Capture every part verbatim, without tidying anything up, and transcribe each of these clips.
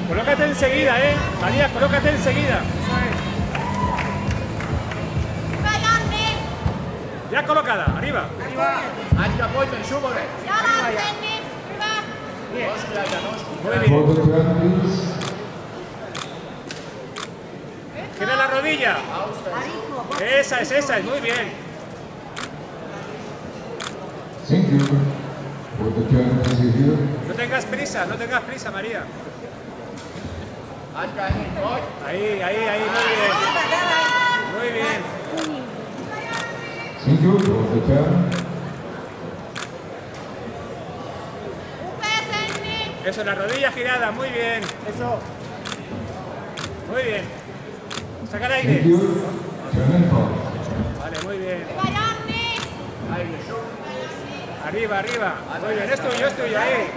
Colócate enseguida, eh. María, colócate enseguida. Ya colocada, arriba. Arriba. Anche poi per su, vabbè. Muy bien. Gira la rodilla. Esa es, esa es, muy bien. No tengas prisa, no tengas prisa, María. Ahí, ahí, ahí, muy bien. Muy bien. Thank you for the turn. Eso, la rodilla girada, muy bien. Eso. Muy bien. Saca el aire. Thank you. Turn and fall. Vale, muy bien. Arriba, arriba. Muy bien, es tuyo, es tuyo, ahí.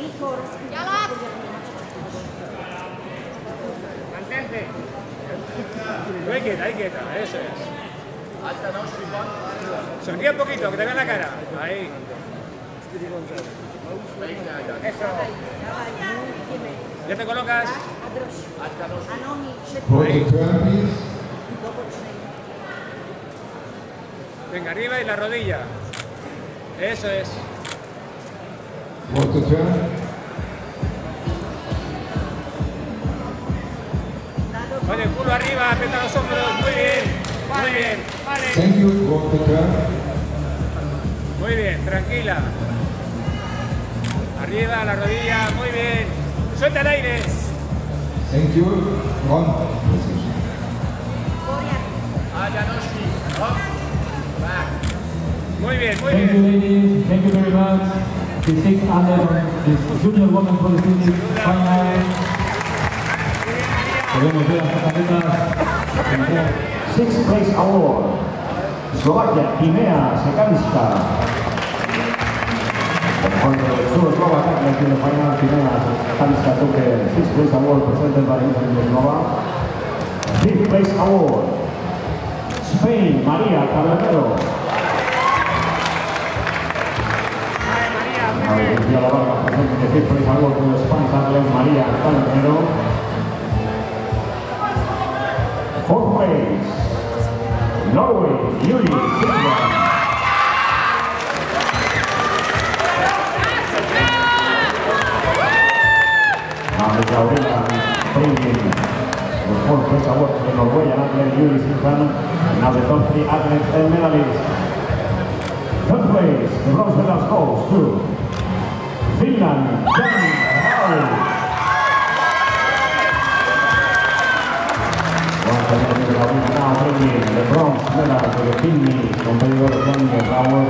Mantente. Ahí quieta, ahí quieta, eso es. Sonríe un poquito, que te vean la cara. Ahí. Eso. ¿Ya te colocas? Ahí. Venga, arriba y la rodilla. Eso es. Oye, el culo arriba, aprieta los hombros. Muy bien. Muy bien. Vale. Thank you for the turn. Muy bien, tranquila. Arriba, la rodilla, muy bien. Suelta el aire. Thank you. One position. Muy bien, muy Thank you, bien. ladies. Thank you very much. The six under the junior woman for the final. Podemos ver las tarjetas. Sixth place award. Eslovaquia, Timea Sekanska. Cuando solo Eslovaquia en the final, Timea Sekanska took the sixth place award presented by Islova. Fifth place award. Spain, María Carretero. La Varga presente the fifth place award to the Spanish athlete María Carretero. Fourth place. Norway, Yuri Silva. Now the Gabriela bringing the fourth place award to the Norwegian athlete Yuri Silva. And now the top three athletes and medalists. Third place, the bronze medals goes to Finland, Jan Rau. Now bringing the bronze medal to the Finnish competitor Jan Rau.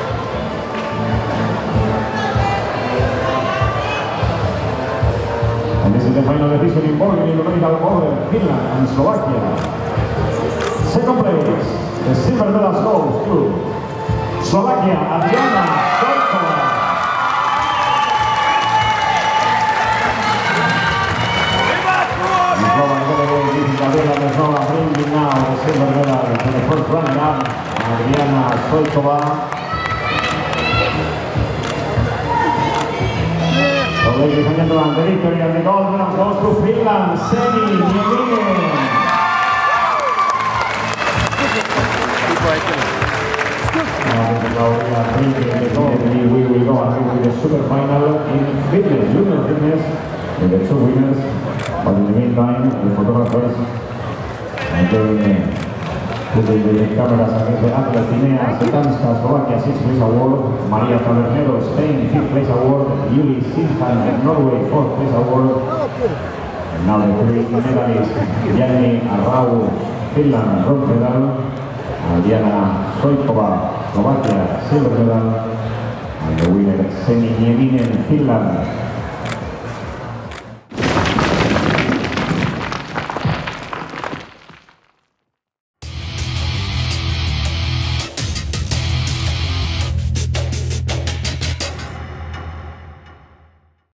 And this is the final decision involving the numerical order, Finland and Slovakia. Second place, the silver medal goes to Slovakia, Adriana Stoikova. Gabriela bringing now the silver medal to the first runner-up, Adriana Stoikova. So ladies and gentlemen, the victory and the gold medal goes to Finland, Seni Nieminen. Now we are bringing the gold, and we will go ahead with the super final in fitness, junior fitness, with the two winners. But in the meantime, the photographers are doing putting the cameras against the athlete Timea Sekanska, Slovakia, sixth place award, Maria Tavernero, Spain, fifth place award, Yuri Silvan, Norway, fourth place award. And now the three medalists, Jani Rau, Finland, bronze medal, and Diana Stoikova, Slovakia, silver medal, and the winner, Seni Nieminen, Finland.